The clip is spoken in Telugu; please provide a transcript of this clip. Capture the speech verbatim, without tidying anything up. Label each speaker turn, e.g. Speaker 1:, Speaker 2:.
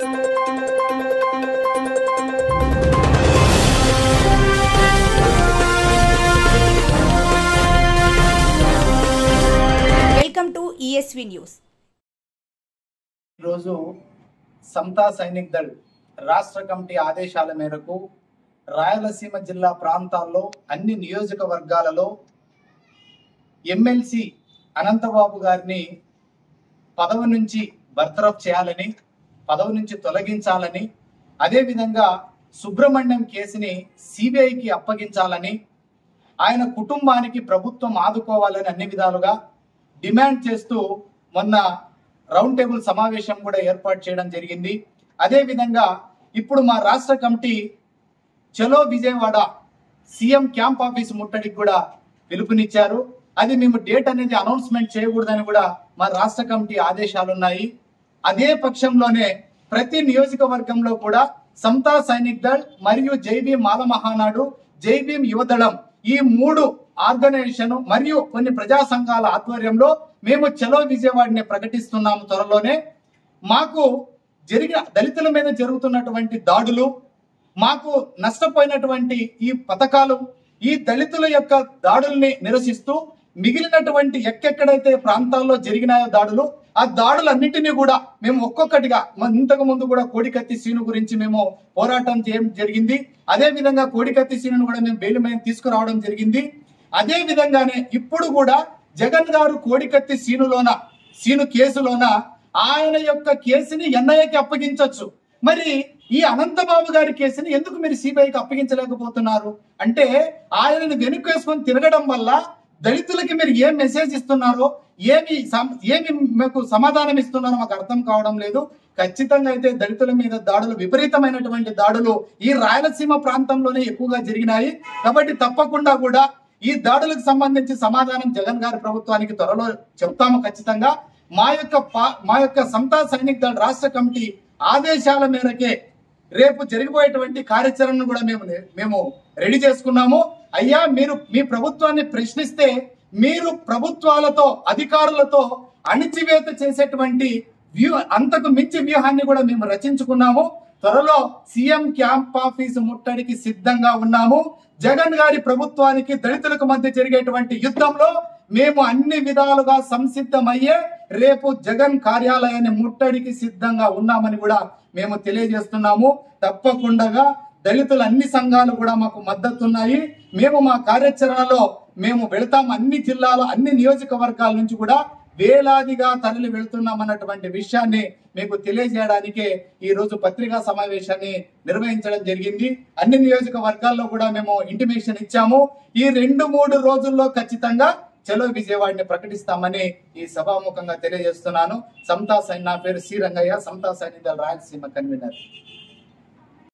Speaker 1: Welcome to ESV news.
Speaker 2: ఈరోజు సమతా సైనిక్ దళ్ రాష్ట్ర కమిటీ ఆదేశాల మేరకు రాయలసీమ జిల్లా ప్రాంతాల్లో అన్ని నియోజకవర్గాలలో ఎమ్మెల్సీ అనంతబాబు గారిని పదవి నుంచి బర్తరఫ్ చేయాలని, పదవి నుంచి తొలగించాలని, అదేవిధంగా సుబ్రహ్మణ్యం కేసుని సిబిఐకి అప్పగించాలని, ఆయన కుటుంబానికి ప్రభుత్వం ఆదుకోవాలని అన్ని విధాలుగా డిమాండ్ చేస్తూ మొన్న రౌండ్ టేబుల్ సమావేశం కూడా ఏర్పాటు చేయడం జరిగింది. అదేవిధంగా ఇప్పుడు మా రాష్ట్ర కమిటీ చలో విజయవాడ సీఎం క్యాంప్ ఆఫీస్ ముట్టడికి కూడా పిలుపునిచ్చారు. అది మేము డేట్ అనేది అనౌన్స్మెంట్ చేయకూడదని కూడా మా రాష్ట్ర కమిటీ ఆదేశాలు ఉన్నాయి. అదే పక్షంలోనే ప్రతి నియోజకవర్గంలో కూడా సమతా సైనిక్ దళ్ మరియు జై భీమ్ మాల మహానాడు, జై భీమ్ యువదళం ఈ మూడు ఆర్గనైజేషన్ మరియు కొన్ని ప్రజా సంఘాల ఆధ్వర్యంలో మేము చలో విజయవాడని ప్రకటిస్తున్నాము. త్వరలోనే మాకు జరిగిన దళితుల మీద జరుగుతున్నటువంటి దాడులు, మాకు నష్టపోయినటువంటి ఈ పథకాలు, ఈ దళితుల యొక్క దాడుల్ని నిరసిస్తూ మిగిలినటువంటి ఎక్కడైతే ప్రాంతాల్లో జరిగినాయో దాడులు, ఆ దాడులన్నింటినీ కూడా మేము ఒక్కొక్కటిగా ఇంతకు ముందు కూడా కోడికత్తి శ్రీను గురించి మేము పోరాటం చేయడం జరిగింది. అదే విధంగా కోడికత్తి శ్రీను కూడా మేము బెయిల్ మీద తీసుకురావడం జరిగింది. అదే విధంగానే ఇప్పుడు కూడా జగన్ గారు కోడికత్తి శ్రీనులోన శ్రీను కేసులోన ఆయన యొక్క కేసుని ఎన్ఐఏకి అప్పగించవచ్చు. మరి ఈ అనంతబాబు గారి కేసుని ఎందుకు మీరు సిబిఐకి అప్పగించలేకపోతున్నారు? అంటే ఆయనను వెనుకేసుకొని తిరగడం వల్ల దళితులకి మీరు ఏం మెసేజ్ ఇస్తున్నారో, ఏమి ఏమి మీకు సమాధానం ఇస్తున్నారో మాకు అర్థం కావడం లేదు. ఖచ్చితంగా అయితే దళితుల మీద దాడులు, విపరీతమైనటువంటి దాడులు ఈ రాయలసీమ ప్రాంతంలోనే ఎక్కువగా జరిగినాయి. కాబట్టి తప్పకుండా కూడా ఈ దాడులకు సంబంధించి సమాధానం జగన్ గారి ప్రభుత్వానికి త్వరలో చెప్తాము. ఖచ్చితంగా మా యొక్క మా యొక్క సమతా సైనిక్ దళ్ రాష్ట్ర కమిటీ ఆదేశాల మేరకే రేపు జరిగిపోయేటువంటి కార్యాచరణను కూడా మేము మేము రెడీ చేసుకున్నాము. అయ్యా, మీరు మీ ప్రభుత్వాన్ని ప్రశ్నిస్తే మీరు ప్రభుత్వాలతో, అధికారులతో అణిచివేత చేసేటువంటి వ్యూ అంతకు మించి వ్యూహాన్ని కూడా మేము రచించుకున్నాము. త్వరలో సీఎం క్యాంప్ ఆఫీసు ముట్టడికి సిద్ధంగా ఉన్నాము. జగన్ గారి ప్రభుత్వానికి దళితులకు మధ్య జరిగేటువంటి యుద్ధంలో మేము అన్ని విధాలుగా సంసిద్ధమయ్యే రేపు జగన్ కార్యాలయాన్ని ముట్టడికి సిద్ధంగా ఉన్నామని కూడా మేము తెలియజేస్తున్నాము. తప్పకుండా దళితుల అన్ని సంఘాలు కూడా మాకు మద్దతు ఉన్నాయి. మేము మా కార్యాచరణలో మేము వెళతాం. అన్ని జిల్లాలో, అన్ని నియోజకవర్గాల నుంచి కూడా వేలాదిగా తరలి వెళ్తున్నాం అన్నటువంటి విషయాన్ని మీకు తెలియజేయడానికే ఈ రోజు పత్రికా సమావేశాన్ని నిర్వహించడం జరిగింది. అన్ని నియోజకవర్గాల్లో కూడా మేము ఇంటిమేషన్ ఇచ్చాము. ఈ రెండు మూడు రోజుల్లో ఖచ్చితంగా చలో విజయవాడని ప్రకటిస్తామని ఈ సభాముఖంగా తెలియజేస్తున్నాను. సమతా సైన్ నా పేరు సి రంగయ్య, సమతా సైనిక్ దళ్ రాయలసీమ కన్వీనర్.